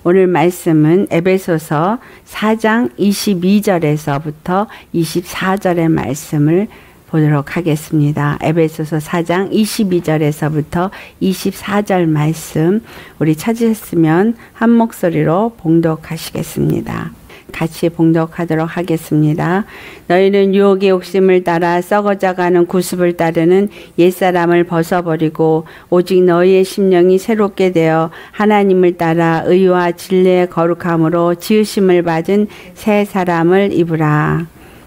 오늘 말씀은 에베소서 4장 22절에서부터 24절의 말씀을 보도록 하겠습니다. 에베소서 4장 22절에서부터 24절 말씀 우리 찾으셨으면 한 목소리로 봉독하시겠습니다. 같이 봉독하도록 하겠습니다. 너희는 유혹의 욕심을 따라 썩어져가는 구습을 따르는 옛사람을 벗어버리고 오직 너희의 심령이 새롭게 되어 하나님을 따라 의와 진리의 거룩함으로 지으심을 받은 새 사람을 입으라.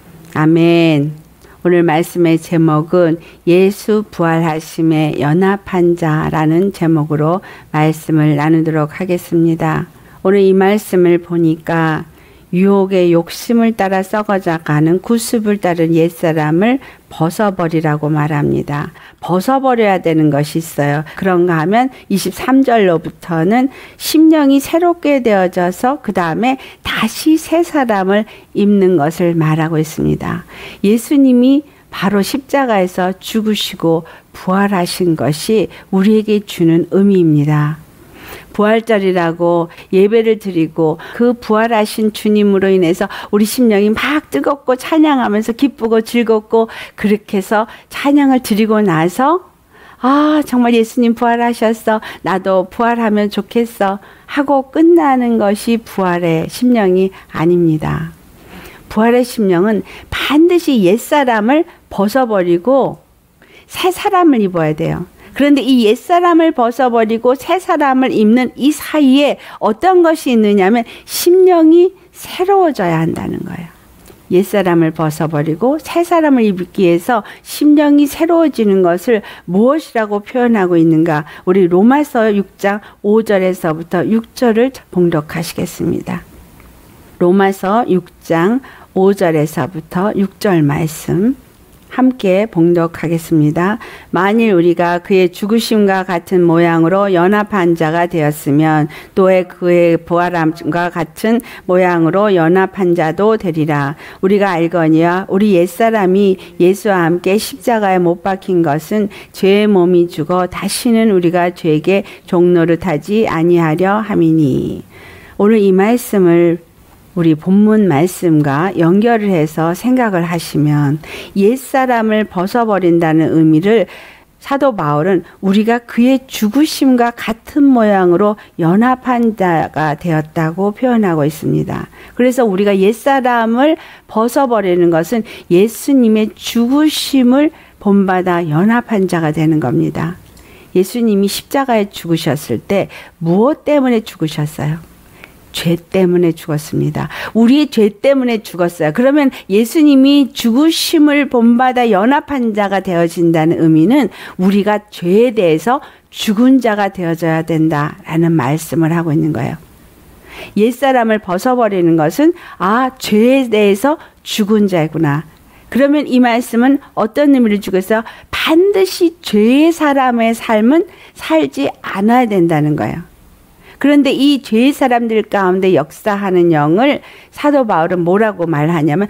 아멘. 오늘 말씀의 제목은 예수 부활하심에 연합한 자라는 제목으로 말씀을 나누도록 하겠습니다. 오늘 이 말씀을 보니까 유혹의 욕심을 따라 썩어져가는 구습을 따른 옛사람을 벗어버리라고 말합니다. 벗어버려야 되는 것이 있어요. 그런가 하면 23절로부터는 심령이 새롭게 되어져서 그 다음에 다시 새 사람을 입는 것을 말하고 있습니다. 예수님이 바로 십자가에서 죽으시고 부활하신 것이 우리에게 주는 의미입니다. 부활절이라고 예배를 드리고 그 부활하신 주님으로 인해서 우리 심령이 막 뜨겁고 찬양하면서 기쁘고 즐겁고 그렇게 해서 찬양을 드리고 나서 정말 예수님 부활하셨어. 나도 부활하면 좋겠어. 하고 끝나는 것이 부활의 심령이 아닙니다. 부활의 심령은 반드시 옛사람을 벗어버리고 새 사람을 입어야 돼요. 그런데 이 옛사람을 벗어버리고 새 사람을 입는 이 사이에 어떤 것이 있느냐면 심령이 새로워져야 한다는 거예요. 옛사람을 벗어버리고 새 사람을 입기 위해서 심령이 새로워지는 것을 무엇이라고 표현하고 있는가? 우리 로마서 6장 5절에서부터 6절을 봉독하시겠습니다. 로마서 6장 5절에서부터 6절 말씀 함께 봉독하겠습니다. 만일 우리가 그의 죽으심과 같은 모양으로 연합한 자가 되었으면 또해 그의 부활함과 같은 모양으로 연합한 자도 되리라. 우리가 알거니와 우리 옛사람이 예수와 함께 십자가에 못 박힌 것은 죄의 몸이 죽어 다시는 우리가 죄에게 종노릇하지 아니하려 함이니. 오늘 이 말씀을 우리 본문 말씀과 연결을 해서 생각을 하시면 옛사람을 벗어버린다는 의미를 사도 바울은 우리가 그의 죽으심과 같은 모양으로 연합한 자가 되었다고 표현하고 있습니다. 그래서 우리가 옛사람을 벗어버리는 것은 예수님의 죽으심을 본받아 연합한 자가 되는 겁니다. 예수님이 십자가에 죽으셨을 때 무엇 때문에 죽으셨어요? 죄 때문에 죽었습니다. 우리의 죄 때문에 죽었어요. 그러면 예수님이 죽으심을 본받아 연합한 자가 되어진다는 의미는 우리가 죄에 대해서 죽은 자가 되어져야 된다라는 말씀을 하고 있는 거예요. 옛사람을 벗어버리는 것은 죄에 대해서 죽은 자구나. 그러면 이 말씀은 어떤 의미를 주고 있어요? 반드시 죄의 사람의 삶은 살지 않아야 된다는 거예요. 그런데 이 죄의 사람들 가운데 역사하는 영을 사도 바울은 뭐라고 말하냐면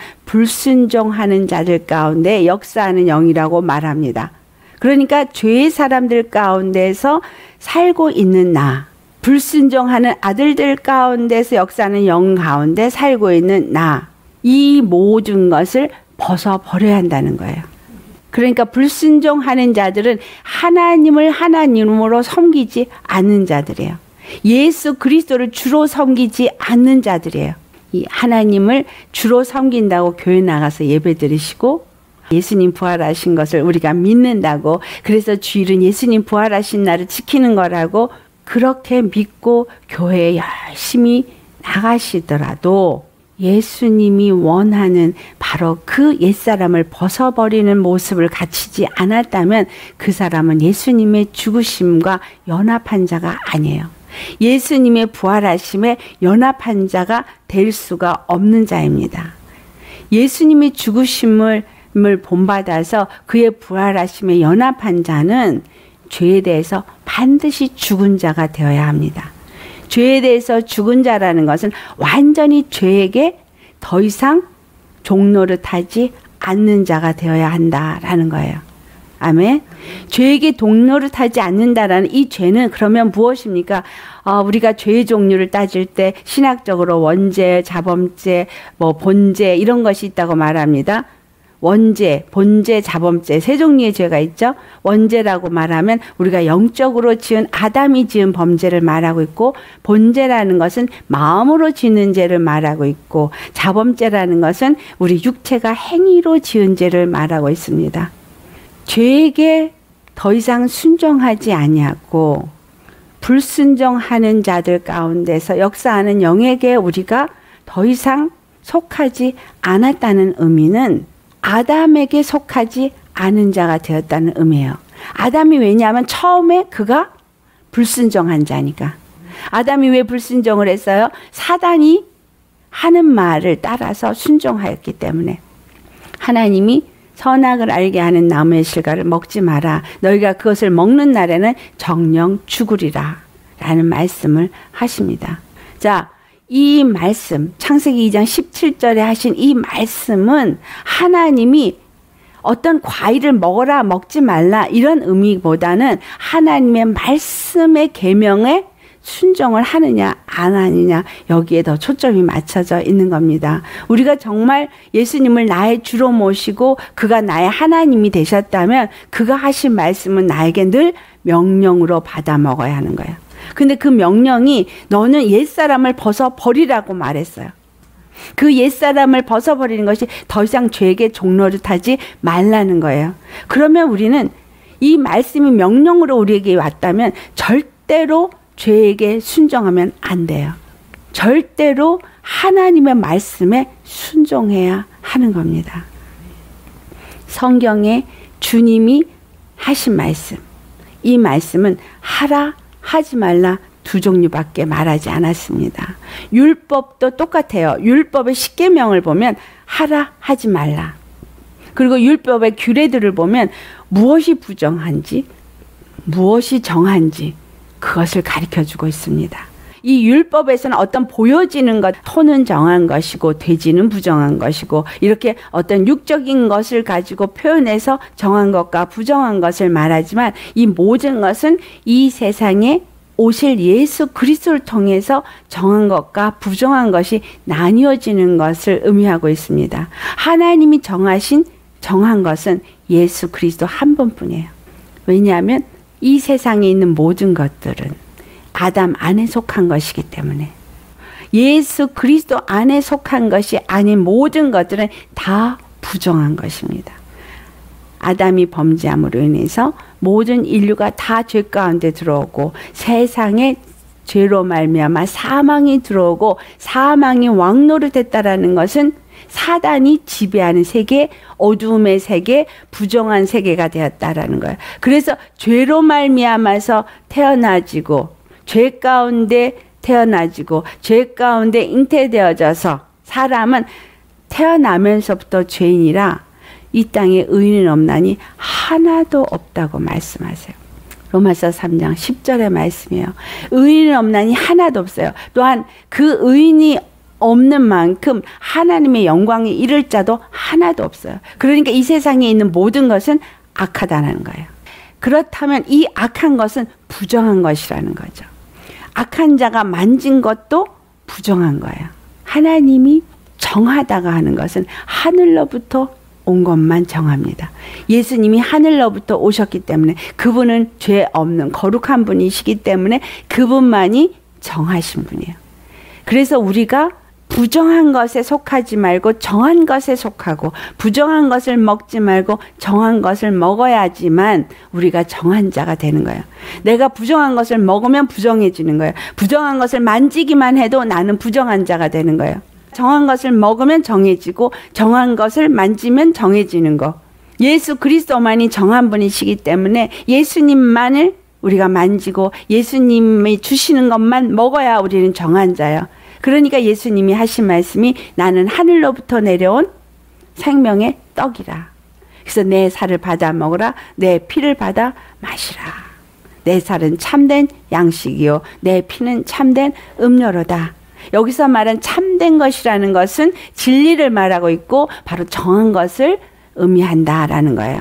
불순종하는 자들 가운데 역사하는 영이라고 말합니다. 그러니까 죄의 사람들 가운데서 살고 있는 나, 불순종하는 아들들 가운데서 역사하는 영 가운데 살고 있는 나, 이 모든 것을 벗어버려야 한다는 거예요. 그러니까 불순종하는 자들은 하나님을 하나님으로 섬기지 않는 자들이에요. 예수 그리스도를 주로 섬기지 않는 자들이에요. 이 하나님을 주로 섬긴다고 교회 나가서 예배 드리시고 예수님 부활하신 것을 우리가 믿는다고 그래서 주일은 예수님 부활하신 날을 지키는 거라고 그렇게 믿고 교회에 열심히 나가시더라도 예수님이 원하는 바로 그 옛사람을 벗어버리는 모습을 갖추지 않았다면 그 사람은 예수님의 죽으심과 연합한 자가 아니에요. 예수님의 부활하심에 연합한 자가 될 수가 없는 자입니다. 예수님의 죽으심을 본받아서 그의 부활하심에 연합한 자는 죄에 대해서 반드시 죽은 자가 되어야 합니다. 죄에 대해서 죽은 자라는 것은 완전히 죄에게 더 이상 종노릇하지 않는 자가 되어야 한다라는 거예요. 아멘. 죄에게 동노릇하지 않는다라는 이 죄는 그러면 무엇입니까? 우리가 죄의 종류를 따질 때 신학적으로 원죄, 자범죄, 본죄 이런 것이 있다고 말합니다. 원죄, 본죄, 자범죄 세 종류의 죄가 있죠. 원죄라고 말하면 우리가 영적으로 지은 아담이 지은 범죄를 말하고 있고, 본죄라는 것은 마음으로 짓는 죄를 말하고 있고, 자범죄라는 것은 우리 육체가 행위로 지은 죄를 말하고 있습니다. 죄에게 더 이상 순종하지 아니하고 불순종하는 자들 가운데서 역사하는 영에게 우리가 더 이상 속하지 않았다는 의미는 아담에게 속하지 않은 자가 되었다는 의미예요. 아담이 왜냐하면 처음에 그가 불순종한 자니까. 아담이 왜 불순종을 했어요? 사단이 하는 말을 따라서 순종하였기 때문에. 하나님이 선악을 알게 하는 나무의 실과를 먹지 마라. 너희가 그것을 먹는 날에는 정령 죽으리라. 라는 말씀을 하십니다. 자, 이 말씀, 창세기 2장 17절에 하신 이 말씀은 하나님이 어떤 과일을 먹어라, 먹지 말라 이런 의미보다는 하나님의 말씀의 계명에 순종을 하느냐 안 하느냐 여기에 더 초점이 맞춰져 있는 겁니다. 우리가 정말 예수님을 나의 주로 모시고 그가 나의 하나님이 되셨다면 그가 하신 말씀은 나에게 늘 명령으로 받아 먹어야 하는 거예요. 근데 그 명령이 너는 옛사람을 벗어버리라고 말했어요. 그 옛사람을 벗어버리는 것이 더 이상 죄에게 종노릇하지 말라는 거예요. 그러면 우리는 이 말씀이 명령으로 우리에게 왔다면 절대로 죄에게 순종하면 안 돼요. 절대로 하나님의 말씀에 순종해야 하는 겁니다. 성경에 주님이 하신 말씀, 이 말씀은 하라 하지 말라 두 종류밖에 말하지 않았습니다. 율법도 똑같아요. 율법의 십계명을 보면 하라 하지 말라. 그리고 율법의 규례들을 보면 무엇이 부정한지 무엇이 정한지 그것을 가르쳐주고 있습니다. 이 율법에서는 어떤 보여지는 것, 소는 정한 것이고 돼지는 부정한 것이고 이렇게 어떤 육적인 것을 가지고 표현해서 정한 것과 부정한 것을 말하지만 이 모든 것은 이 세상에 오실 예수 그리스도를 통해서 정한 것과 부정한 것이 나뉘어지는 것을 의미하고 있습니다. 하나님이 정한 것은 예수 그리스도 한 분뿐이에요. 왜냐하면 이 세상에 있는 모든 것들은 아담 안에 속한 것이기 때문에 예수 그리스도 안에 속한 것이 아닌 모든 것들은 다 부정한 것입니다. 아담이 범죄함으로 인해서 모든 인류가 다 죄 가운데 들어오고 세상에 죄로 말미암아 사망이 들어오고 사망이 왕노릇했다라는 것은 사단이 지배하는 세계, 어두움의 세계, 부정한 세계가 되었다라는 거예요. 그래서 죄로 말미암아서 태어나지고 죄 가운데 태어나지고 죄 가운데 잉태되어져서 사람은 태어나면서부터 죄인이라 이 땅에 의인은 없나니 하나도 없다고 말씀하세요. 로마서 3장 10절의 말씀이에요. 의인은 없나니 하나도 없어요. 또한 그 의인이 없는 만큼 하나님의 영광에 이를 자도 하나도 없어요. 그러니까 이 세상에 있는 모든 것은 악하다는 거예요. 그렇다면 이 악한 것은 부정한 것이라는 거죠. 악한 자가 만진 것도 부정한 거예요. 하나님이 정하다가 하는 것은 하늘로부터 온 것만 정합니다. 예수님이 하늘로부터 오셨기 때문에 그분은 죄 없는 거룩한 분이시기 때문에 그분만이 정하신 분이에요. 그래서 우리가 부정한 것에 속하지 말고 정한 것에 속하고 부정한 것을 먹지 말고 정한 것을 먹어야지만 우리가 정한 자가 되는 거예요. 내가 부정한 것을 먹으면 부정해지는 거예요. 부정한 것을 만지기만 해도 나는 부정한 자가 되는 거예요. 정한 것을 먹으면 정해지고 정한 것을 만지면 정해지는 거. 예수 그리스도만이 정한 분이시기 때문에 예수님만을 우리가 만지고 예수님이 주시는 것만 먹어야 우리는 정한 자예요. 그러니까 예수님이 하신 말씀이 나는 하늘로부터 내려온 생명의 떡이라. 그래서 내 살을 받아 먹으라. 내 피를 받아 마시라. 내 살은 참된 양식이요 내 피는 참된 음료로다. 여기서 말한 참된 것이라는 것은 진리를 말하고 있고 바로 정한 것을 의미한다라는 거예요.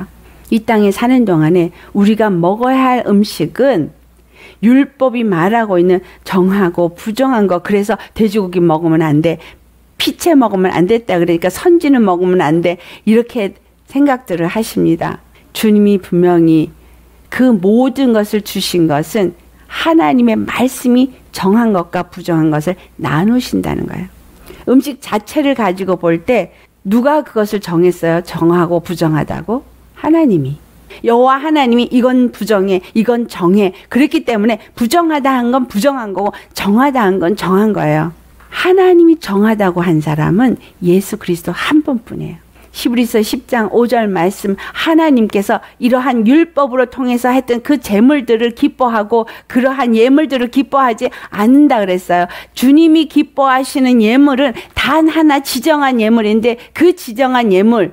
이 땅에 사는 동안에 우리가 먹어야 할 음식은 율법이 말하고 있는 정하고 부정한 거. 그래서 돼지고기 먹으면 안 돼. 피채 먹으면 안 됐다. 그러니까 선지는 먹으면 안 돼. 이렇게 생각들을 하십니다. 주님이 분명히 그 모든 것을 주신 것은 하나님의 말씀이 정한 것과 부정한 것을 나누신다는 거예요. 음식 자체를 가지고 볼 때 누가 그것을 정했어요? 정하고 부정하다고? 하나님이. 여호와 하나님이 이건 부정해, 이건 정해. 그렇기 때문에 부정하다 한 건 부정한 거고 정하다 한 건 정한 거예요. 하나님이 정하다고 한 사람은 예수 그리스도 한 분뿐이에요. 히브리서 10장 5절 말씀, 하나님께서 이러한 율법으로 통해서 했던 그 제물들을 기뻐하고 그러한 예물들을 기뻐하지 않는다 그랬어요. 주님이 기뻐하시는 예물은 단 하나 지정한 예물인데 그 지정한 예물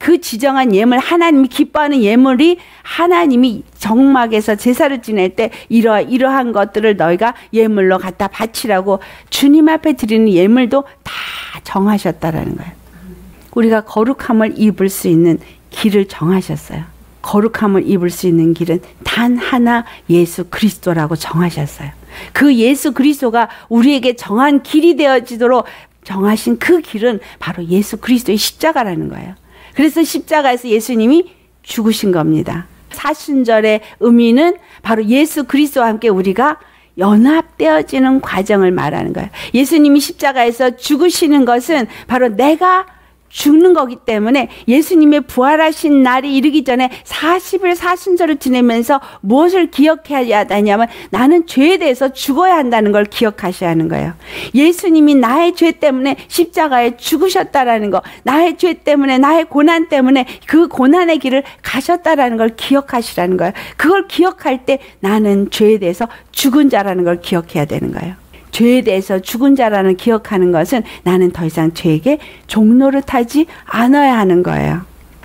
하나님이 기뻐하는 예물이 하나님이 정막에서 제사를 지낼 때 이러한 것들을 너희가 예물로 갖다 바치라고 주님 앞에 드리는 예물도 다 정하셨다라는 거예요. 우리가 거룩함을 입을 수 있는 길을 정하셨어요. 거룩함을 입을 수 있는 길은 단 하나 예수 그리스도라고 정하셨어요. 그 예수 그리스도가 우리에게 정한 길이 되어지도록 정하신 그 길은 바로 예수 그리스도의 십자가라는 거예요. 그래서 십자가에서 예수님이 죽으신 겁니다. 사순절의 의미는 바로 예수 그리스도와 함께 우리가 연합되어지는 과정을 말하는 거예요. 예수님이 십자가에서 죽으시는 것은 바로 내가 죽는 거기 때문에 예수님의 부활하신 날이 이르기 전에 40일 사순절을 지내면서 무엇을 기억해야 하냐면 나는 죄에 대해서 죽어야 한다는 걸 기억하셔야 하는 거예요. 예수님이 나의 죄 때문에 십자가에 죽으셨다라는 거, 나의 죄 때문에, 나의 고난 때문에 그 고난의 길을 가셨다라는 걸 기억하시라는 거예요. 그걸 기억할 때 나는 죄에 대해서 죽은 자라는 걸 기억해야 되는 거예요. 죄에 대해서 죽은 자라는 기억하는 것은 나는 더 이상 죄에게 종노릇하지 않아야 하는 거예요.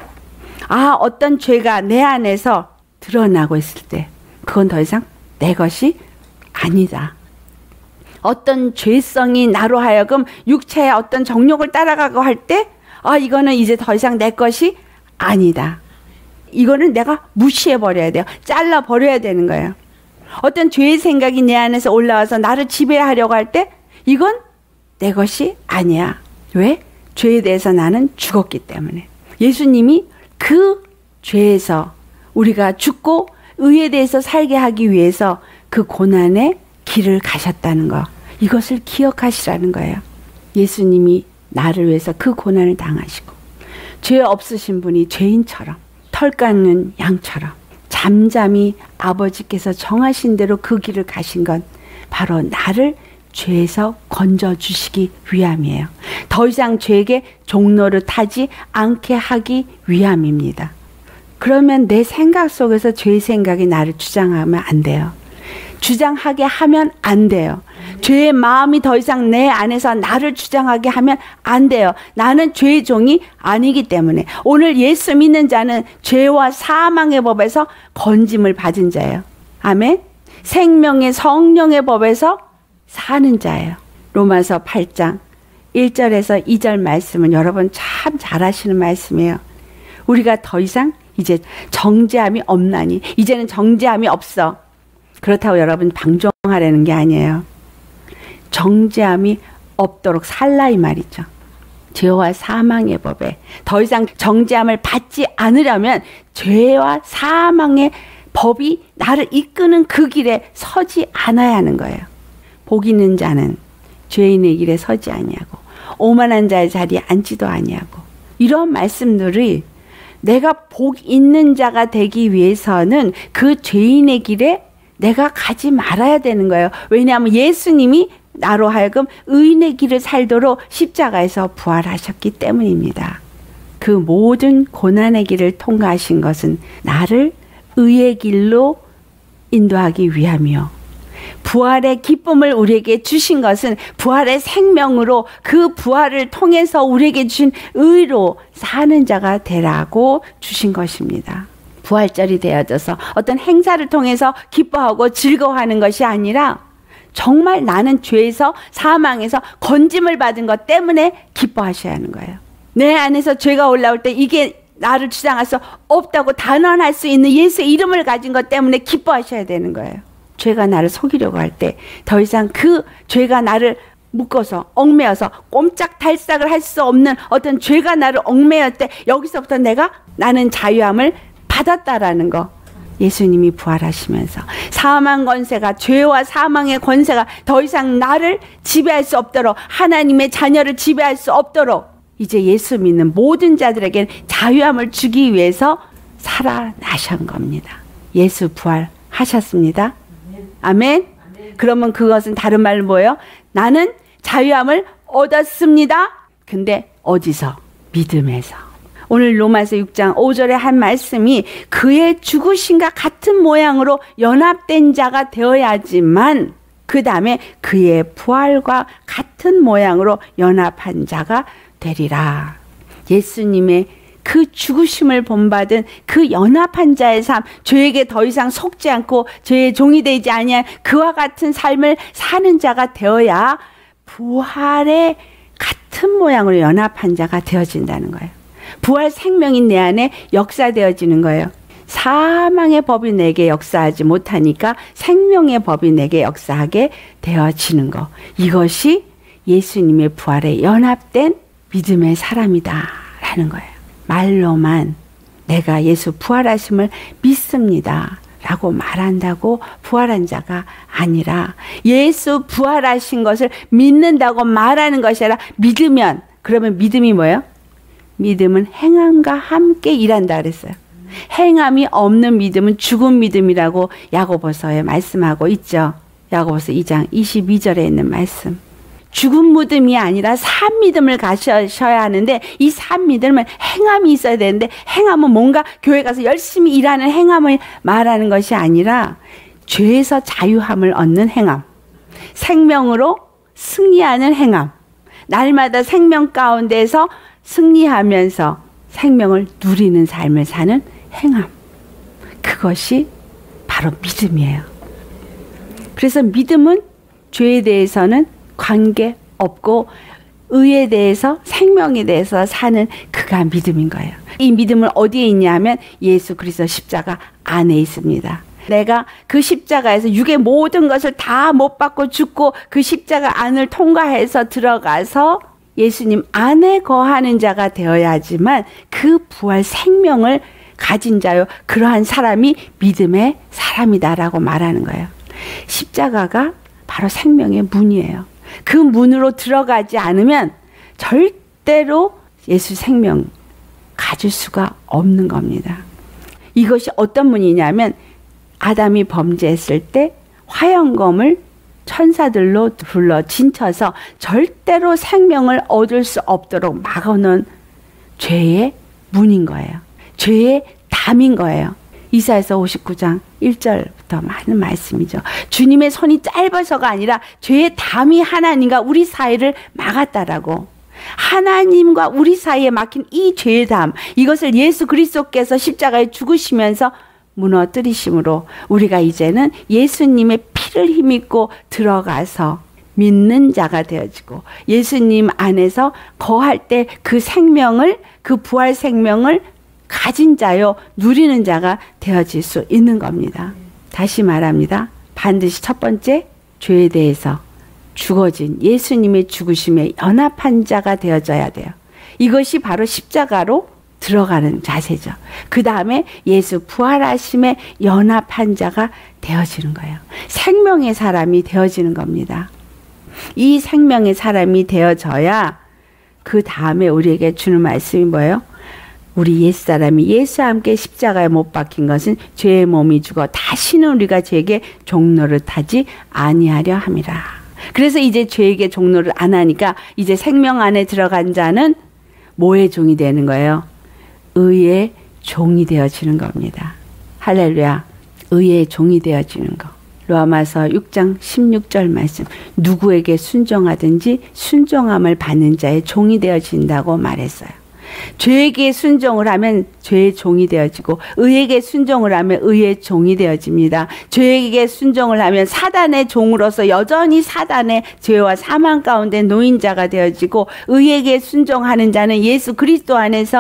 어떤 죄가 내 안에서 드러나고 있을 때 그건 더 이상 내 것이 아니다. 어떤 죄성이 나로 하여금 육체의 어떤 정욕을 따라가고 할 때 이거는 이제 더 이상 내 것이 아니다. 이거는 내가 무시해버려야 돼요. 잘라버려야 되는 거예요. 어떤 죄의 생각이 내 안에서 올라와서 나를 지배하려고 할 때 이건 내 것이 아니야. 왜? 죄에 대해서 나는 죽었기 때문에. 예수님이 그 죄에서 우리가 죽고 의에 대해서 살게 하기 위해서 그 고난의 길을 가셨다는 거. 이것을 기억하시라는 거예요. 예수님이 나를 위해서 그 고난을 당하시고 죄 없으신 분이 죄인처럼 털 깎는 양처럼 잠잠히 아버지께서 정하신 대로 그 길을 가신 건 바로 나를 죄에서 건져주시기 위함이에요. 더 이상 죄에게 종노릇하지 않게 하기 위함입니다. 그러면 내 생각 속에서 죄의 생각이 나를 주장하면 안 돼요. 주장하게 하면 안 돼요. 죄의 마음이 더 이상 내 안에서 나를 주장하게 하면 안 돼요. 나는 죄의 종이 아니기 때문에. 오늘 예수 믿는 자는 죄와 사망의 법에서 건짐을 받은 자예요. 아멘. 생명의 성령의 법에서 사는 자예요. 로마서 8장 1절에서 2절 말씀은 여러분 참 잘 아시는 말씀이에요. 우리가 더 이상 이제 정죄함이 없나니, 이제는 정죄함이 없어. 그렇다고 여러분 방종하려는 게 아니에요. 정죄함이 없도록 살라 이 말이죠. 죄와 사망의 법에 더 이상 정죄함을 받지 않으려면 죄와 사망의 법이 나를 이끄는 그 길에 서지 않아야 하는 거예요. 복 있는 자는 죄인의 길에 서지 아니하고 오만한 자의 자리에 앉지도 아니하고, 이런 말씀들이 내가 복 있는 자가 되기 위해서는 그 죄인의 길에 내가 가지 말아야 되는 거예요. 왜냐하면 예수님이 나로 하여금 의인의 길을 살도록 십자가에서 부활하셨기 때문입니다. 그 모든 고난의 길을 통과하신 것은 나를 의의 길로 인도하기 위함이요. 부활의 기쁨을 우리에게 주신 것은 부활의 생명으로 그 부활을 통해서 우리에게 주신 의로 사는 자가 되라고 주신 것입니다. 부활절이 되어져서 어떤 행사를 통해서 기뻐하고 즐거워하는 것이 아니라 정말 나는 죄에서 사망에서 건짐을 받은 것 때문에 기뻐하셔야 하는 거예요. 내 안에서 죄가 올라올 때 이게 나를 주장할 수 없다고 단언할 수 있는 예수의 이름을 가진 것 때문에 기뻐하셔야 되는 거예요. 죄가 나를 속이려고 할 때 더 이상 그 죄가 나를 묶어서 얽매여서 꼼짝달싹을 할 수 없는 어떤 죄가 나를 얽매였을 때 여기서부터 나는 자유함을 받았다라는 거. 예수님이 부활하시면서 사망 권세가, 죄와 사망의 권세가 더 이상 나를 지배할 수 없도록, 하나님의 자녀를 지배할 수 없도록 이제 예수 믿는 모든 자들에게 자유함을 주기 위해서 살아나신 겁니다. 예수 부활하셨습니다. 아멘. 그러면 그것은 다른 말로 뭐예요? 나는 자유함을 얻었습니다. 근데 어디서? 믿음에서. 오늘 로마서 6장 5절에 한 말씀이 그의 죽으심과 같은 모양으로 연합된 자가 되어야지만 그 다음에 그의 부활과 같은 모양으로 연합한 자가 되리라. 예수님의 그 죽으심을 본받은 그 연합한 자의 삶, 죄에게 더 이상 속지 않고 죄의 종이 되지 아니한 그와 같은 삶을 사는 자가 되어야 부활의 같은 모양으로 연합한 자가 되어진다는 거예요. 부활 생명인 내 안에 역사되어지는 거예요. 사망의 법이 내게 역사하지 못하니까 생명의 법이 내게 역사하게 되어지는 거. 이것이 예수님의 부활에 연합된 믿음의 사람이다 라는 거예요. 말로만 내가 예수 부활하심을 믿습니다 라고 말한다고 부활한 자가 아니라 예수 부활하신 것을 믿는다고 말하는 것이 아니라 믿으면, 그러면 믿음이 뭐예요? 믿음은 행함과 함께 일한다 그랬어요. 행함이 없는 믿음은 죽은 믿음이라고 야고보서에 말씀하고 있죠. 야고보서 2장 22절에 있는 말씀. 죽은 믿음이 아니라 산 믿음을 가셔야 하는데 이 산 믿음은 행함이 있어야 되는데 행함은 뭔가 교회 가서 열심히 일하는 행함을 말하는 것이 아니라 죄에서 자유함을 얻는 행함, 생명으로 승리하는 행함, 날마다 생명 가운데서 승리하면서 생명을 누리는 삶을 사는 행함. 그것이 바로 믿음이에요. 그래서 믿음은 죄에 대해서는 관계 없고 의에 대해서, 생명에 대해서 사는 그가 믿음인 거예요. 이 믿음은 어디에 있냐 하면 예수 그리스도 십자가 안에 있습니다. 내가 그 십자가에서 육의 모든 것을 다 못 받고 죽고 그 십자가 안을 통과해서 들어가서 예수님 안에 거하는 자가 되어야지만 그 부활 생명을 가진 자요, 그러한 사람이 믿음의 사람이다라고 말하는 거예요. 십자가가 바로 생명의 문이에요. 그 문으로 들어가지 않으면 절대로 예수 생명 가질 수가 없는 겁니다. 이것이 어떤 문이냐면 아담이 범죄했을 때 화영검을 천사들로 불러 진쳐서 절대로 생명을 얻을 수 없도록 막아놓은 죄의 문인 거예요. 죄의 담인 거예요. 이사야서 59장 1절부터 많은 말씀이죠. 주님의 손이 짧아서가 아니라 죄의 담이 하나님과 우리 사이를 막았다라고. 하나님과 우리 사이에 막힌 이 죄의 담, 이것을 예수 그리스도께서 십자가에 죽으시면서 무너뜨리심으로 우리가 이제는 예수님의 피를 힘입고 들어가서 믿는 자가 되어지고 예수님 안에서 거할 때 그 생명을, 그 부활 생명을 가진 자요, 누리는 자가 되어질 수 있는 겁니다. 다시 말합니다. 반드시 첫 번째, 죄에 대해서 죽어진 예수님의 죽으심에 연합한 자가 되어져야 돼요. 이것이 바로 십자가로 들어가는 자세죠. 그 다음에 예수 부활하심에 연합한 자가 되어지는 거예요. 생명의 사람이 되어지는 겁니다. 이 생명의 사람이 되어져야 그 다음에 우리에게 주는 말씀이 뭐예요? 우리 옛사람이 예수와 함께 십자가에 못 박힌 것은 죄의 몸이 죽어 다시는 우리가 죄에게 종노릇하지 아니하려 함이라. 그래서 이제 죄에게 종노릇 안 하니까 이제 생명 안에 들어간 자는 뭐의 종이 되는 거예요? 의의 종이 되어지는 겁니다. 할렐루야. 의의 종이 되어지는 거. 로마서 6장 16절 말씀. 누구에게 순종하든지 순종함을 받는 자의 종이 되어진다고 말했어요. 죄에게 순종을 하면 죄의 종이 되어지고 의에게 순종을 하면 의의 종이 되어집니다. 죄에게 순종을 하면 사단의 종으로서 여전히 사단의 죄와 사망 가운데 노인자가 되어지고 의에게 순종하는 자는 예수 그리스도 안에서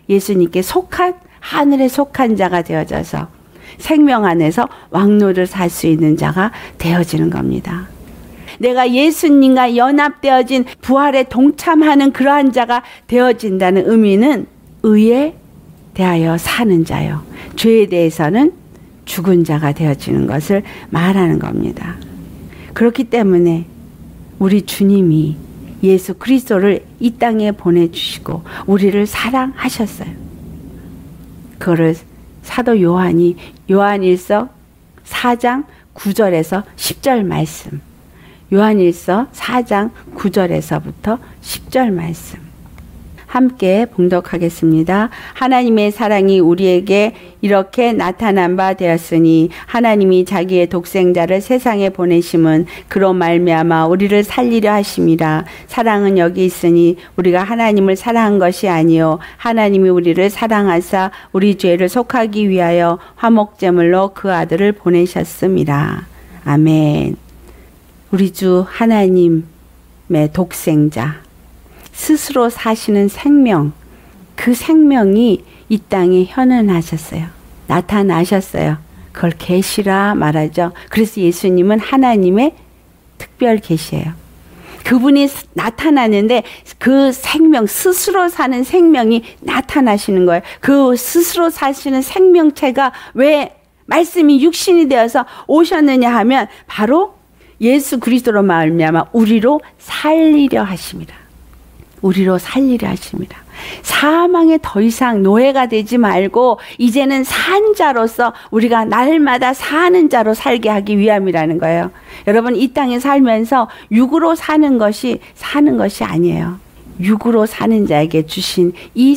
예수님께 속한, 하늘에 속한 자가 되어져서 생명 안에서 왕노를 살 수 있는 자가 되어지는 겁니다. 내가 예수님과 연합되어진 부활에 동참하는 그러한 자가 되어진다는 의미는 의에 대하여 사는 자요, 죄에 대해서는 죽은 자가 되어지는 것을 말하는 겁니다. 그렇기 때문에 우리 주님이 예수 그리스도를 이 땅에 보내주시고 우리를 사랑하셨어요. 그거를 사도 요한이 요한일서 4장 9절에서 10절 말씀, 요한일서 4장 9절에서부터 10절 말씀 함께 봉독하겠습니다. 하나님의 사랑이 우리에게 이렇게 나타난 바 되었으니 하나님이 자기의 독생자를 세상에 보내심은 그로 말미암아 우리를 살리려 하심이라. 사랑은 여기 있으니 우리가 하나님을 사랑한 것이 아니요 하나님이 우리를 사랑하사 우리 죄를 속하기 위하여 화목제물로 그 아들을 보내셨음이라. 아멘. 우리 주 하나님의 독생자 스스로 사시는 생명, 그 생명이 이 땅에 현현하셨어요. 나타나셨어요. 그걸 계시라 말하죠. 그래서 예수님은 하나님의 특별 계시예요. 그분이 나타나는데 그 생명, 스스로 사는 생명이 나타나시는 거예요. 그 스스로 사시는 생명체가 왜 말씀이 육신이 되어서 오셨느냐 하면 바로 예수 그리스도로 말미암아 우리로 살리려 하십니다. 우리로 살리려 하십니다. 사망에 더 이상 노예가 되지 말고 이제는 산 자로서 우리가 날마다 사는 자로 살게 하기 위함이라는 거예요. 여러분, 이 땅에 살면서 육으로 사는 것이 아니에요. 육으로 사는 자에게 주신 이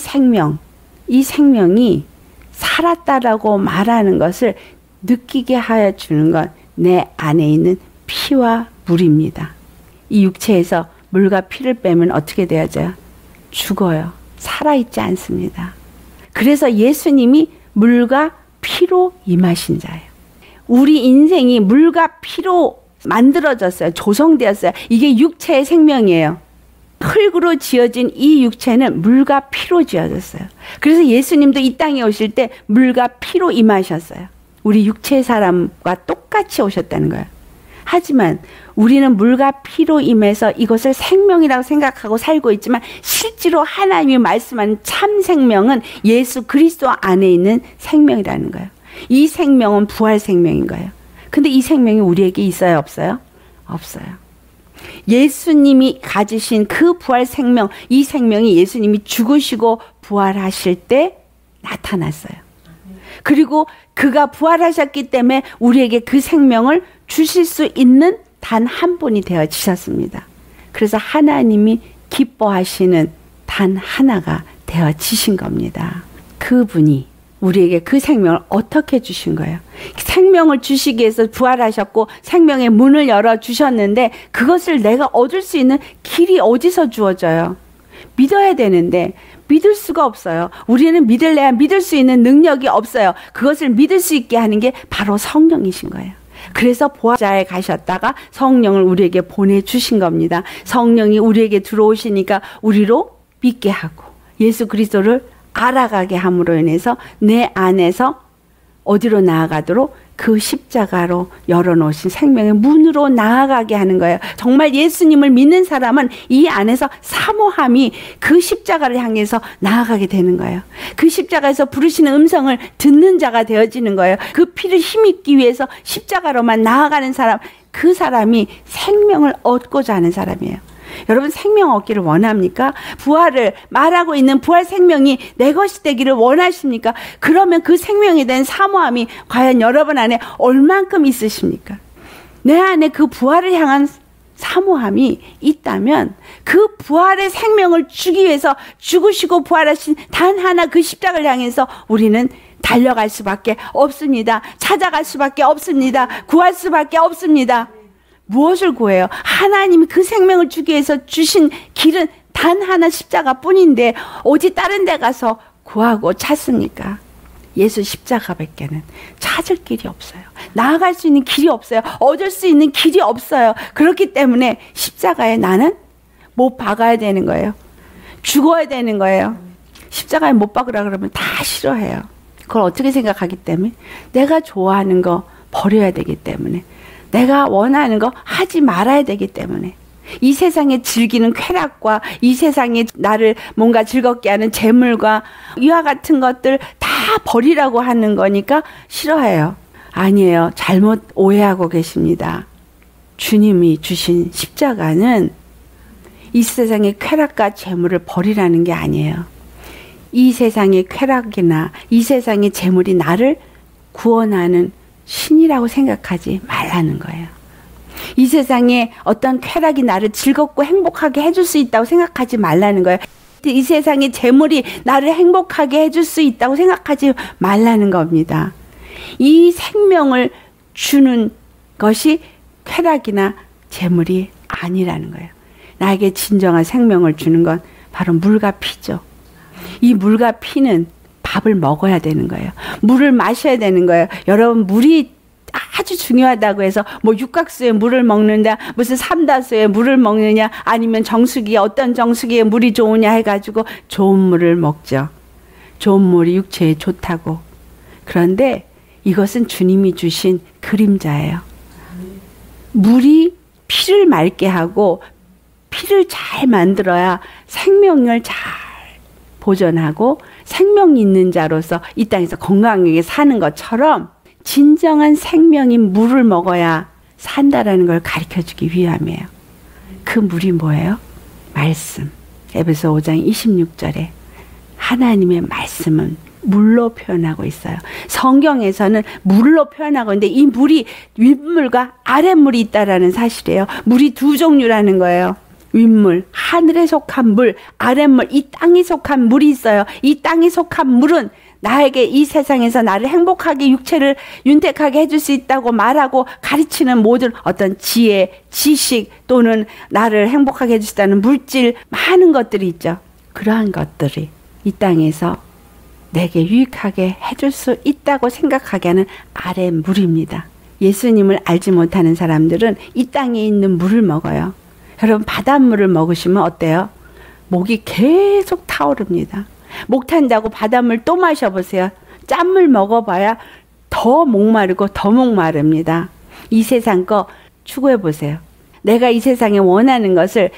생명이 살았다라고 말하는 것을 느끼게 하여 주는 건 내 안에 있는 피와 물입니다. 이 육체에서 물과 피를 빼면 어떻게 되어져요? 죽어요. 살아있지 않습니다. 그래서 예수님이 물과 피로 임하신 자예요. 우리 인생이 물과 피로 만들어졌어요. 조성되었어요. 이게 육체의 생명이에요. 흙으로 지어진 이 육체는 물과 피로 지어졌어요. 그래서 예수님도 이 땅에 오실 때 물과 피로 임하셨어요. 우리 육체의 사람과 똑같이 오셨다는 거예요. 하지만 우리는 물과 피로 임해서 이것을 생명이라고 생각하고 살고 있지만 실제로 하나님이 말씀하는 참 생명은 예수 그리스도 안에 있는 생명이라는 거예요. 이 생명은 부활 생명인 거예요. 근데 이 생명이 우리에게 있어요, 없어요? 없어요. 예수님이 가지신 그 부활 생명, 이 생명이 예수님이 죽으시고 부활하실 때 나타났어요. 그리고 그가 부활하셨기 때문에 우리에게 그 생명을 주실 수 있는 단 한 분이 되어지셨습니다. 그래서 하나님이 기뻐하시는 단 하나가 되어지신 겁니다. 그분이 우리에게 그 생명을 어떻게 주신 거예요? 생명을 주시기 위해서 부활하셨고 생명의 문을 열어주셨는데 그것을 내가 얻을 수 있는 길이 어디서 주어져요? 믿어야 되는데 믿을 수가 없어요. 우리는 믿을래야 믿을 수 있는 능력이 없어요. 그것을 믿을 수 있게 하는 게 바로 성령이신 거예요. 그래서 보좌에 가셨다가 성령을 우리에게 보내주신 겁니다. 성령이 우리에게 들어오시니까 우리로 믿게 하고 예수 그리스도를 알아가게 함으로 인해서 내 안에서 어디로 나아가도록 그 십자가로 열어놓으신 생명의 문으로 나아가게 하는 거예요. 정말 예수님을 믿는 사람은 이 안에서 사모함이 그 십자가를 향해서 나아가게 되는 거예요. 그 십자가에서 부르시는 음성을 듣는 자가 되어지는 거예요. 그 피를 힘입기 위해서 십자가로만 나아가는 사람, 그 사람이 생명을 얻고자 하는 사람이에요. 여러분, 생명 얻기를 원합니까? 부활을 말하고 있는 부활 생명이 내 것이 되기를 원하십니까? 그러면 그 생명에 대한 사모함이 과연 여러분 안에 얼만큼 있으십니까? 내 안에 그 부활을 향한 사모함이 있다면 그 부활의 생명을 주기 위해서 죽으시고 부활하신 단 하나 그 십자가를 향해서 우리는 달려갈 수밖에 없습니다. 찾아갈 수밖에 없습니다. 구할 수밖에 없습니다. 무엇을 구해요? 하나님이 그 생명을 주기 위해서 주신 길은 단 하나 십자가뿐인데 어디 다른 데 가서 구하고 찾습니까? 예수 십자가밖에는 찾을 길이 없어요. 나아갈 수 있는 길이 없어요. 얻을 수 있는 길이 없어요. 그렇기 때문에 십자가에 나는 못 박아야 되는 거예요. 죽어야 되는 거예요. 십자가에 못 박으라 그러면 다 싫어해요. 그걸 어떻게 생각하기 때문에? 내가 좋아하는 거 버려야 되기 때문에. 내가 원하는 거 하지 말아야 되기 때문에. 이 세상에 즐기는 쾌락과 이 세상에 나를 뭔가 즐겁게 하는 재물과 이와 같은 것들 다 버리라고 하는 거니까 싫어해요. 아니에요. 잘못 오해하고 계십니다. 주님이 주신 십자가는 이 세상의 쾌락과 재물을 버리라는 게 아니에요. 이 세상의 쾌락이나 이 세상의 재물이 나를 구원하는 신이라고 생각하지 말라는 거예요. 이 세상에 어떤 쾌락이 나를 즐겁고 행복하게 해줄 수 있다고 생각하지 말라는 거예요. 이 세상의 재물이 나를 행복하게 해줄 수 있다고 생각하지 말라는 겁니다. 이 생명을 주는 것이 쾌락이나 재물이 아니라는 거예요. 나에게 진정한 생명을 주는 건 바로 물과 피죠. 이 물과 피는 밥을 먹어야 되는 거예요. 물을 마셔야 되는 거예요. 여러분, 물이 아주 중요하다고 해서 뭐 육각수에 물을 먹는다, 무슨 삼다수에 물을 먹느냐, 아니면 정수기에 어떤 정수기에 물이 좋으냐 해가지고 좋은 물을 먹죠. 좋은 물이 육체에 좋다고. 그런데 이것은 주님이 주신 그림자예요. 물이 피를 맑게 하고 피를 잘 만들어야 생명을 잘 보존하고 생명이 있는 자로서 이 땅에서 건강하게 사는 것처럼 진정한 생명인 물을 먹어야 산다라는 걸 가르쳐주기 위함이에요. 그 물이 뭐예요? 말씀. 에베소 5장 26절에 하나님의 말씀은 물로 표현하고 있어요. 성경에서는 물로 표현하고 있는데 이 물이 윗물과 아랫물이 있다라는 사실이에요. 물이 두 종류라는 거예요. 윗물, 하늘에 속한 물, 아랫물, 이 땅에 속한 물이 있어요. 이 땅에 속한 물은 나에게 이 세상에서 나를 행복하게 육체를 윤택하게 해줄 수 있다고 말하고 가르치는 모든 어떤 지혜, 지식 또는 나를 행복하게 해줄 수 있다는 물질 많은 것들이 있죠. 그러한 것들이 이 땅에서 내게 유익하게 해줄 수 있다고 생각하게 하는 아랫물입니다. 예수님을 알지 못하는 사람들은 이 땅에 있는 물을 먹어요. 여러분, 바닷물을 먹으시면 어때요? 목이 계속 타오릅니다. 목 탄다고 바닷물 또 마셔보세요. 짠물 먹어봐야 더 목마르고 더 목마릅니다. 이 세상 거 추구해보세요. 내가 이 세상에 원하는 것을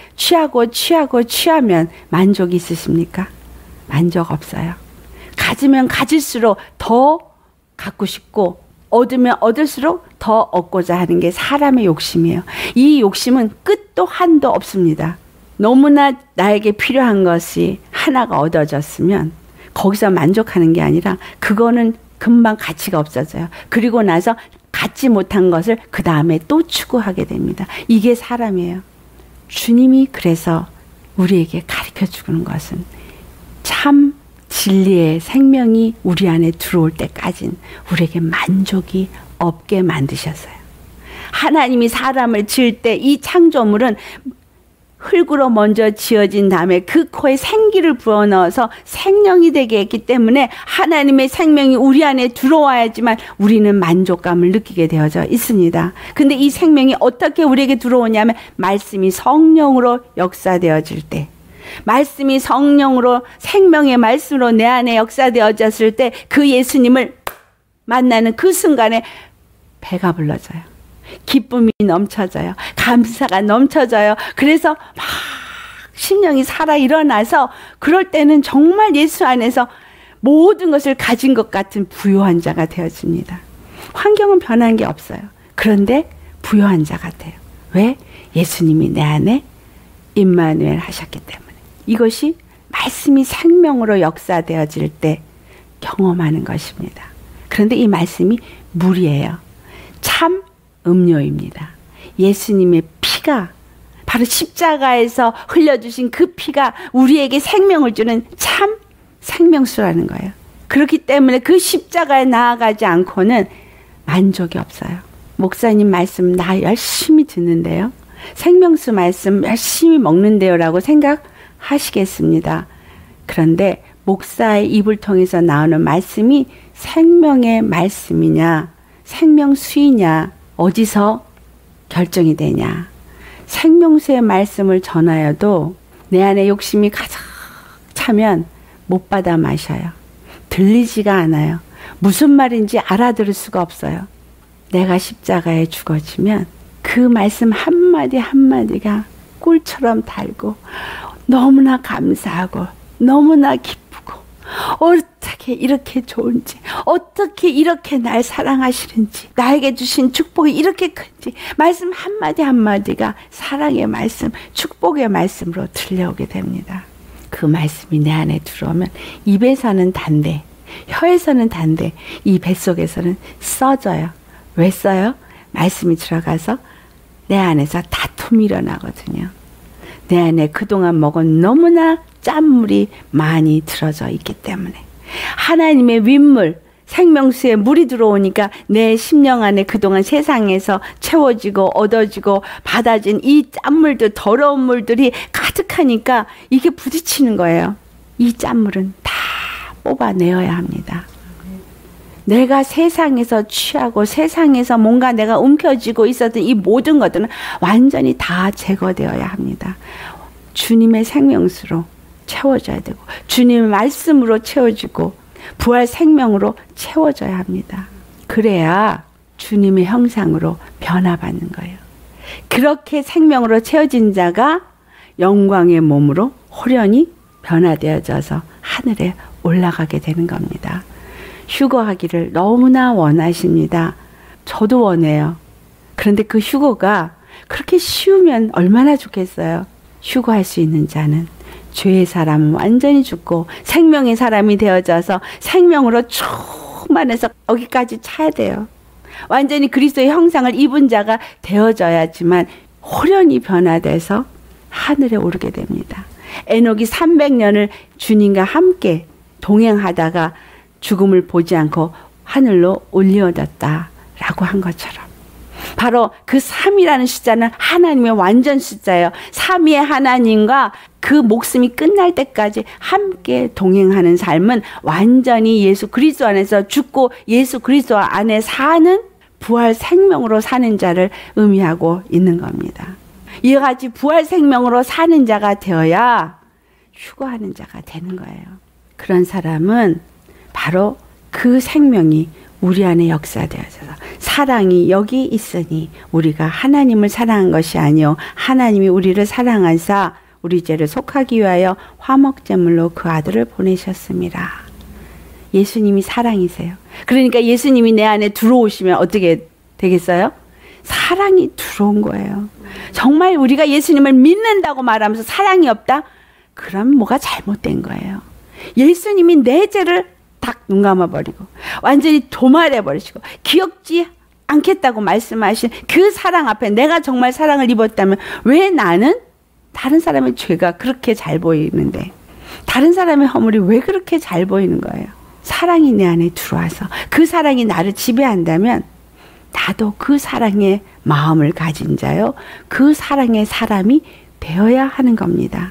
취하면 만족이 있으십니까? 만족 없어요. 가지면 가질수록 더 갖고 싶고 얻으면 얻을수록 더 얻고자 하는 게 사람의 욕심이에요. 이 욕심은 끝도 한도 없습니다. 너무나 나에게 필요한 것이 하나가 얻어졌으면 거기서 만족하는 게 아니라 그거는 금방 가치가 없어져요. 그리고 나서 갖지 못한 것을 그 다음에 또 추구하게 됩니다. 이게 사람이에요. 주님이 그래서 우리에게 가르쳐 주는 것은 참 진리의 생명이 우리 안에 들어올 때까진 우리에게 만족이 없게 만드셨어요. 하나님이 사람을 지을 때 이 창조물은 흙으로 먼저 지어진 다음에 그 코에 생기를 부어넣어서 생명이 되게 했기 때문에 하나님의 생명이 우리 안에 들어와야지만 우리는 만족감을 느끼게 되어져 있습니다. 근데 이 생명이 어떻게 우리에게 들어오냐면 말씀이 성령으로 역사되어질 때, 말씀이 성령으로 생명의 말씀으로 내 안에 역사되어졌을 때 그 예수님을 만나는 그 순간에 배가 불러져요. 기쁨이 넘쳐져요. 감사가 넘쳐져요. 그래서 막 심령이 살아 일어나서 그럴 때는 정말 예수 안에서 모든 것을 가진 것 같은 부요한 자가 되어집니다. 환경은 변한 게 없어요. 그런데 부요한 자 같아요. 왜? 예수님이 내 안에 임마누엘 하셨기 때문에. 이것이 말씀이 생명으로 역사되어질 때 경험하는 것입니다. 그런데 이 말씀이 물이에요. 참 음료입니다. 예수님의 피가 바로 십자가에서 흘려주신 그 피가 우리에게 생명을 주는 참 생명수라는 거예요. 그렇기 때문에 그 십자가에 나아가지 않고는 만족이 없어요. 목사님 말씀 나 열심히 듣는데요. 생명수 말씀 열심히 먹는데요 라고 생각하시겠습니다. 그런데 목사의 입을 통해서 나오는 말씀이 생명의 말씀이냐 생명수이냐 어디서 결정이 되냐. 생명수의 말씀을 전하여도 내 안에 욕심이 가득 차면 못 받아 마셔요. 들리지가 않아요. 무슨 말인지 알아들을 수가 없어요. 내가 십자가에 죽어지면 그 말씀 한마디 한마디가 꿀처럼 달고 너무나 감사하고 너무나 기쁘고 어떻게 이렇게 좋은지, 어떻게 이렇게 날 사랑하시는지, 나에게 주신 축복이 이렇게 큰지 말씀 한마디 한마디가 사랑의 말씀, 축복의 말씀으로 들려오게 됩니다. 그 말씀이 내 안에 들어오면 입에서는 단데, 혀에서는 단데 이 뱃속에서는 써져요. 왜 써요? 말씀이 들어가서 내 안에서 다툼이 일어나거든요. 내 안에 그동안 먹은 너무나 짠물이 많이 들어져 있기 때문에 하나님의 윗물, 생명수에 물이 들어오니까 내 심령 안에 그동안 세상에서 채워지고 얻어지고 받아진 이 짠물들, 더러운 물들이 가득하니까 이게 부딪히는 거예요. 이 짠물은 다 뽑아내어야 합니다. 내가 세상에서 취하고 세상에서 뭔가 내가 움켜쥐고 있었던 이 모든 것들은 완전히 다 제거되어야 합니다. 주님의 생명수로 채워져야 되고 주님의 말씀으로 채워지고 부활 생명으로 채워져야 합니다. 그래야 주님의 형상으로 변화받는 거예요. 그렇게 생명으로 채워진 자가 영광의 몸으로 호련히 변화되어져서 하늘에 올라가게 되는 겁니다. 휴거하기를 너무나 원하십니다. 저도 원해요. 그런데 그 휴거가 그렇게 쉬우면 얼마나 좋겠어요. 휴거할 수 있는 자는 죄의 사람은 완전히 죽고 생명의 사람이 되어져서 생명으로 충만해서 여기까지 차야 돼요. 완전히 그리스도의 형상을 입은 자가 되어져야지만 호련히 변화돼서 하늘에 오르게 됩니다. 에녹이 300년을 주님과 함께 동행하다가 죽음을 보지 않고 하늘로 올려졌다라고 한 것처럼 바로 그 3이라는 숫자는 하나님의 완전 숫자예요. 3위의 하나님과 그 목숨이 끝날 때까지 함께 동행하는 삶은 완전히 예수 그리스도 안에서 죽고 예수 그리스도 안에 사는 부활 생명으로 사는 자를 의미하고 있는 겁니다. 이와 같이 부활 생명으로 사는 자가 되어야 휴거하는 자가 되는 거예요. 그런 사람은 바로 그 생명이 우리 안에 역사되어져서 사랑이 여기 있으니 우리가 하나님을 사랑한 것이 아니요 하나님이 우리를 사랑하사 우리 죄를 속하기 위하여 화목제물로 그 아들을 보내셨습니다. 예수님이 사랑이세요. 그러니까 예수님이 내 안에 들어오시면 어떻게 되겠어요? 사랑이 들어온 거예요. 정말 우리가 예수님을 믿는다고 말하면서 사랑이 없다? 그럼 뭐가 잘못된 거예요. 예수님이 내 죄를 딱 눈 감아버리고 완전히 도말해버리시고 기억지 않겠다고 말씀하신 그 사랑 앞에 내가 정말 사랑을 입었다면 왜 나는 다른 사람의 죄가 그렇게 잘 보이는데 다른 사람의 허물이 왜 그렇게 잘 보이는 거예요? 사랑이 내 안에 들어와서 그 사랑이 나를 지배한다면 나도 그 사랑의 마음을 가진 자요 그 사랑의 사람이 되어야 하는 겁니다.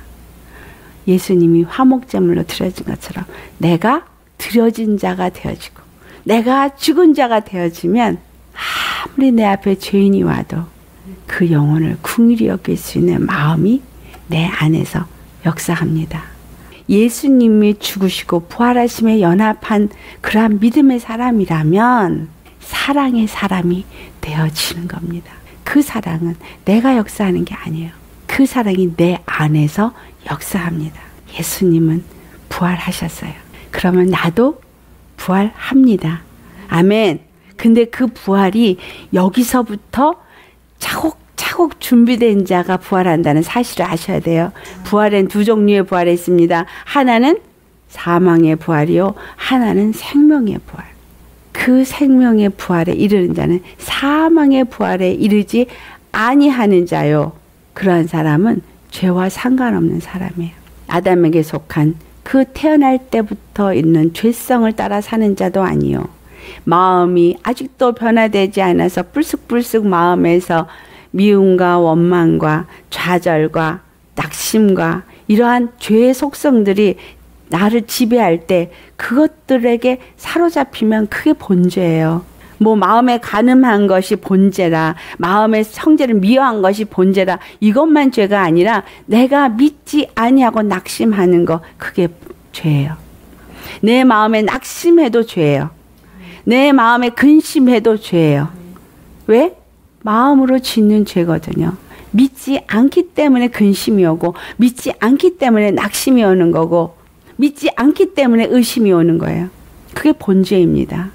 예수님이 화목제물로 드려진 것처럼 내가 드려진 자가 되어지고 내가 죽은 자가 되어지면 아무리 내 앞에 죄인이 와도 그 영혼을 긍휼히 여길 수 있는 마음이 내 안에서 역사합니다. 예수님이 죽으시고 부활하심에 연합한 그러한 믿음의 사람이라면 사랑의 사람이 되어지는 겁니다. 그 사랑은 내가 역사하는 게 아니에요. 그 사랑이 내 안에서 역사합니다. 예수님은 부활하셨어요. 그러면 나도 부활합니다. 아멘. 근데 그 부활이 여기서부터 차곡차곡 준비된 자가 부활한다는 사실을 아셔야 돼요. 부활엔 두 종류의 부활이 있습니다. 하나는 사망의 부활이요. 하나는 생명의 부활. 그 생명의 부활에 이르는 자는 사망의 부활에 이르지 아니하는 자요. 그러한 사람은 죄와 상관없는 사람이에요. 아담에게 속한 그 태어날 때부터 있는 죄성을 따라 사는 자도 아니요. 마음이 아직도 변화되지 않아서 불쑥불쑥 마음에서 미움과 원망과 좌절과 낙심과 이러한 죄의 속성들이 나를 지배할 때 그것들에게 사로잡히면 그게 본죄예요. 뭐 마음에 간음한 것이 본죄라, 마음의 형제를 미워한 것이 본죄라, 이것만 죄가 아니라 내가 믿지 아니하고 낙심하는 거, 그게 죄예요. 내 마음에 낙심해도 죄예요. 내 마음에 근심해도 죄예요. 왜? 마음으로 짓는 죄거든요. 믿지 않기 때문에 근심이 오고, 믿지 않기 때문에 낙심이 오는 거고, 믿지 않기 때문에 의심이 오는 거예요. 그게 본죄입니다.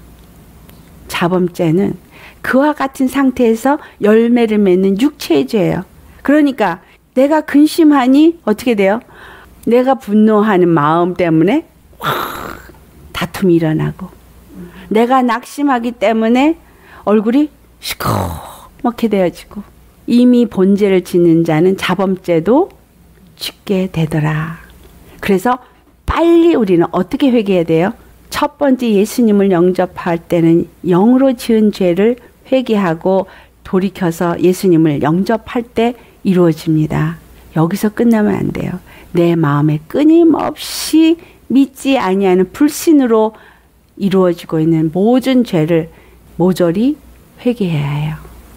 자범죄는 그와 같은 상태에서 열매를 맺는 육체의 죄예요. 그러니까 내가 근심하니 어떻게 돼요? 내가 분노하는 마음 때문에 확 다툼이 일어나고, 내가 낙심하기 때문에 얼굴이 시커멓게 되어지고, 이미 본죄를 짓는 자는 자범죄도 짓게 되더라. 그래서 빨리 우리는 어떻게 회개해야 돼요? 첫 번째, 예수님을 영접할 때는 영으로 지은 죄를 회개하고 돌이켜서 예수님을 영접할 때 이루어집니다. 여기서 끝나면 안 돼요. 내 마음에 끊임없이 믿지 아니하는 불신으로 이루어지고 있는 모든 죄를 모조리 회개해야 해요.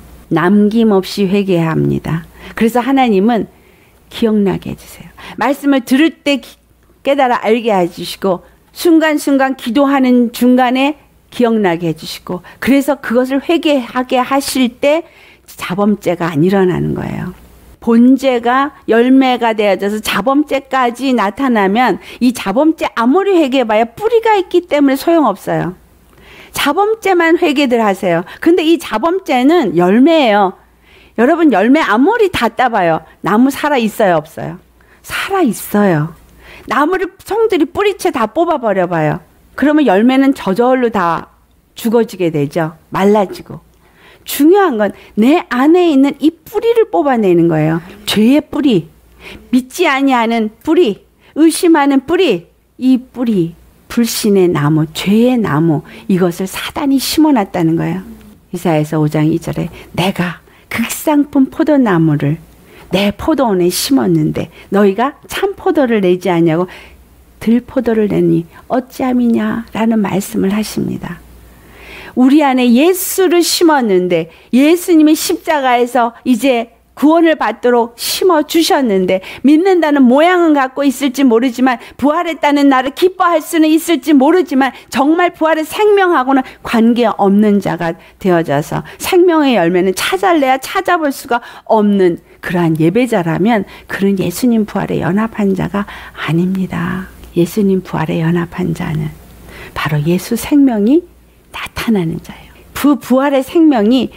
남김없이 회개해야 합니다. 그래서 하나님은 기억나게 해주세요. 말씀을 들을 때 깨달아 알게 해주시고, 순간순간 기도하는 중간에 기억나게 해주시고, 그래서 그것을 회개하게 하실 때 자범죄가 안 일어나는 거예요. 본죄가 열매가 되어져서 자범죄까지 나타나면 이 자범죄 아무리 회개해봐야 뿌리가 있기 때문에 소용없어요. 자범죄만 회개들 하세요. 근데 이 자범죄는 열매예요. 여러분, 열매 아무리 다 따봐요. 나무 살아있어요, 없어요? 살아있어요. 나무를 성들이 뿌리채 다 뽑아버려봐요. 그러면 열매는 저절로 다 죽어지게 되죠. 말라지고. 중요한 건 내 안에 있는 이 뿌리를 뽑아내는 거예요. 죄의 뿌리, 믿지 아니하는 뿌리, 의심하는 뿌리, 이 뿌리, 불신의 나무, 죄의 나무, 이것을 사단이 심어놨다는 거예요. 이사야서 5장 2절에 내가 극상품 포도나무를 내 포도원에 심었는데 너희가 참 포도를 내지 아니하고 들포도를 내니 어찌함이냐라는 말씀을 하십니다. 우리 안에 예수를 심었는데, 예수님이 십자가에서 이제 구원을 받도록 심어주셨는데, 믿는다는 모양은 갖고 있을지 모르지만, 부활했다는 나를 기뻐할 수는 있을지 모르지만, 정말 부활의 생명하고는 관계없는 자가 되어져서 생명의 열매는 찾아내야 찾아볼 수가 없는 그러한 예배자라면 그는 예수님 부활에 연합한 자가 아닙니다. 예수님 부활에 연합한 자는 바로 예수 생명이 나타나는 자예요. 그 부활의 생명이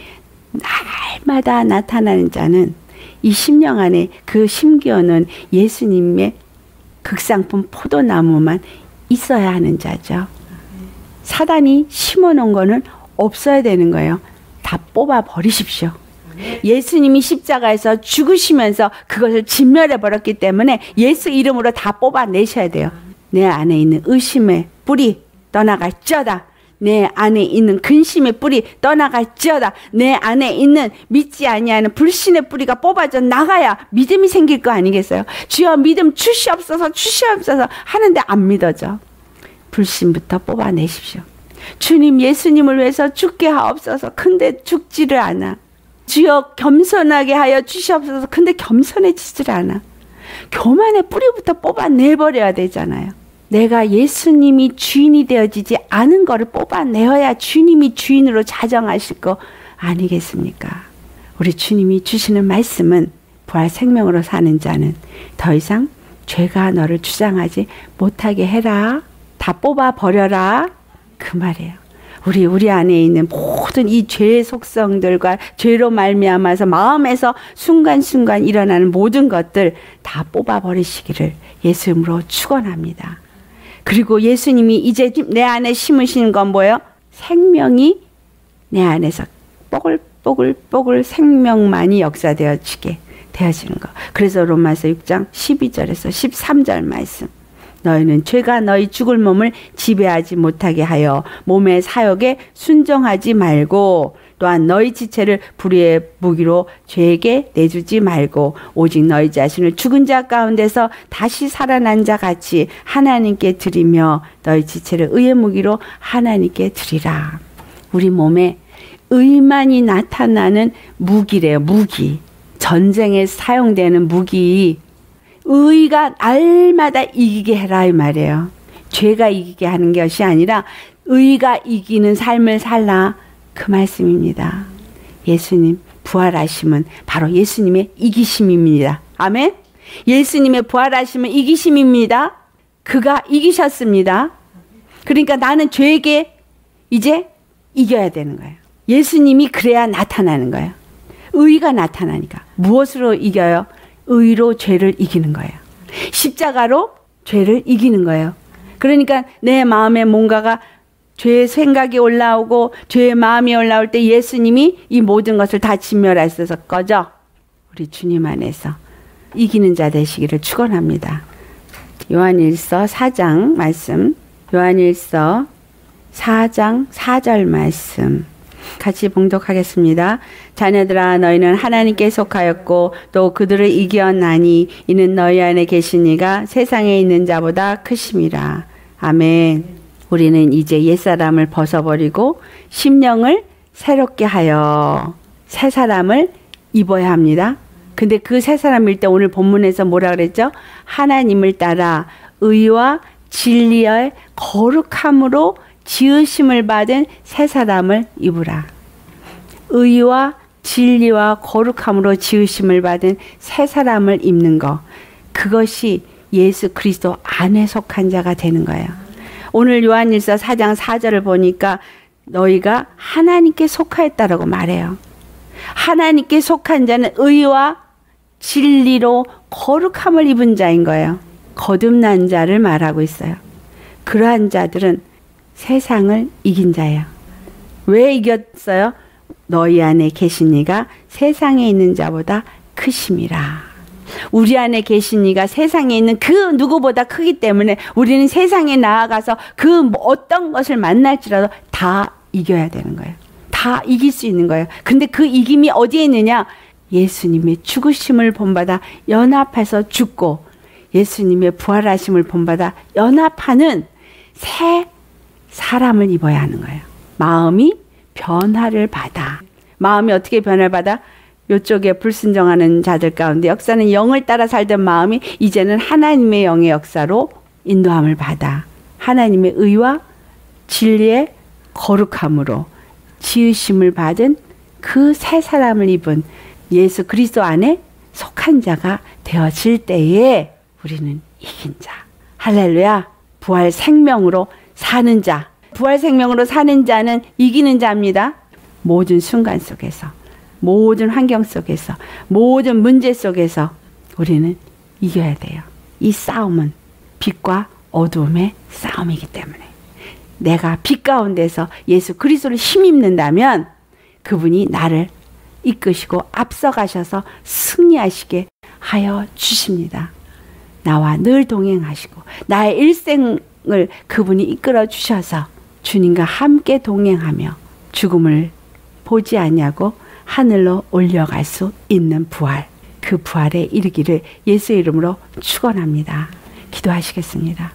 날마다 나타나는 자는 이 심령 안에 그 심기어는 예수님의 극상품 포도나무만 있어야 하는 자죠. 사단이 심어놓은 거는 없어야 되는 거예요. 다 뽑아 버리십시오. 예수님이 십자가에서 죽으시면서 그것을 진멸해 버렸기 때문에 예수 이름으로 다 뽑아내셔야 돼요. 내 안에 있는 의심의 뿌리 떠나갈지어다. 내 안에 있는 근심의 뿌리 떠나갈지어다. 내 안에 있는 믿지 아니하는 불신의 뿌리가 뽑아져 나가야 믿음이 생길 거 아니겠어요? 주여 믿음 주시옵소서 주시옵소서 하는데 안 믿어져. 불신부터 뽑아내십시오. 주님 예수님을 위해서 죽게 하옵소서. 근데 죽지를 않아. 주여 겸손하게 하여 주시옵소서. 근데 겸손해지질 않아. 교만의 뿌리부터 뽑아내버려야 되잖아요. 내가 예수님이 주인이 되어지지 않은 거를 뽑아내어야 주님이 주인으로 자정하실 거 아니겠습니까? 우리 주님이 주시는 말씀은 부활 생명으로 사는 자는 더 이상 죄가 너를 주장하지 못하게 해라. 다 뽑아버려라. 그 말이에요. 우리 안에 있는 모든 이 죄의 속성들과 죄로 말미암아서 마음에서 순간순간 일어나는 모든 것들 다 뽑아버리시기를 예수 이름으로 축원합니다. 그리고 예수님이 이제 내 안에 심으시는 건 뭐예요? 생명이 내 안에서 뽀글뽀글 생명만이 역사되어지게 되어지는 거. 그래서 로마서 6장 12절에서 13절 말씀. 너희는 죄가 너희 죽을 몸을 지배하지 못하게 하여 몸의 사욕에 순종하지 말고 또한 너희 지체를 불의의 무기로 죄에게 내주지 말고 오직 너희 자신을 죽은 자 가운데서 다시 살아난 자 같이 하나님께 드리며 너희 지체를 의의 무기로 하나님께 드리라. 우리 몸에 의만이 나타나는 무기래요. 무기. 전쟁에 사용되는 무기. 의가 날마다 이기게 해라 이 말이에요. 죄가 이기게 하는 것이 아니라 의가 이기는 삶을 살라, 그 말씀입니다. 예수님 부활하심은 바로 예수님의 이기심입니다. 아멘. 예수님의 부활하심은 이기심입니다. 그가 이기셨습니다. 그러니까 나는 죄에게 이제 이겨야 되는 거예요. 예수님이 그래야 나타나는 거예요. 의가 나타나니까. 무엇으로 이겨요? 의로 죄를 이기는 거예요. 십자가로 죄를 이기는 거예요. 그러니까 내 마음에 뭔가가 죄의 생각이 올라오고 죄의 마음이 올라올 때 예수님이 이 모든 것을 다 진멸하셔서 꺼져. 우리 주님 안에서 이기는 자 되시기를 축원합니다. 요한일서 4장 말씀, 요한일서 4장 4절 말씀 같이 봉독하겠습니다. 자녀들아, 너희는 하나님께 속하였고 또 그들을 이겼나니 이는 너희 안에 계신 이가 세상에 있는 자보다 크심이라. 아멘. 우리는 이제 옛사람을 벗어버리고 심령을 새롭게 하여 새 사람을 입어야 합니다. 근데 그 새 사람일 때 오늘 본문에서 뭐라 그랬죠? 하나님을 따라 의와 진리의 거룩함으로 지으심을 받은 새 사람을 입으라. 의와 진리와 거룩함으로 지으심을 받은 새 사람을 입는 것, 그것이 예수 그리스도 안에 속한 자가 되는 거예요. 오늘 요한일서 4장 4절을 보니까 너희가 하나님께 속하였다라고 말해요. 하나님께 속한 자는 의와 진리로 거룩함을 입은 자인 거예요. 거듭난 자를 말하고 있어요. 그러한 자들은 세상을 이긴 자예요. 왜 이겼어요? 너희 안에 계신 이가 세상에 있는 자보다 크심이라. 우리 안에 계신 이가 세상에 있는 그 누구보다 크기 때문에 우리는 세상에 나아가서 그 어떤 것을 만날지라도 다 이겨야 되는 거예요. 다 이길 수 있는 거예요. 근데 그 이김이 어디에 있느냐? 예수님의 죽으심을 본받아 연합해서 죽고 예수님의 부활하심을 본받아 연합하는 새 사람을 입어야 하는 거예요. 마음이 변화를 받아. 마음이 어떻게 변화를 받아? 이쪽에 불순종하는 자들 가운데 역사는 영을 따라 살던 마음이 이제는 하나님의 영의 역사로 인도함을 받아 하나님의 의와 진리의 거룩함으로 지으심을 받은 그 새 사람을 입은 예수 그리스도 안에 속한 자가 되어질 때에 우리는 이긴 자. 할렐루야. 부활 생명으로 사는 자. 부활 생명으로 사는 자는 이기는 자입니다. 모든 순간 속에서, 모든 환경 속에서, 모든 문제 속에서 우리는 이겨야 돼요. 이 싸움은 빛과 어두움의 싸움이기 때문에 내가 빛 가운데서 예수 그리스도를 힘입는다면 그분이 나를 이끄시고 앞서가셔서 승리하시게 하여 주십니다. 나와 늘 동행하시고 나의 일생을 그분이 이끌어 주셔서 주님과 함께 동행하며 죽음을 보지 아니하고 하늘로 올려갈 수 있는 부활, 그 부활에 이르기를 예수의 이름으로 축원합니다. 기도하시겠습니다.